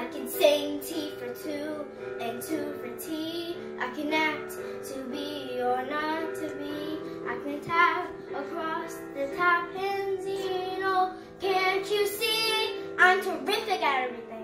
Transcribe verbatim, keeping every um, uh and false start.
I can sing T for two and two for tea. I can act to be or not to be. I can tap across the top and see. Oh, can't you see? I'm terrific at everything.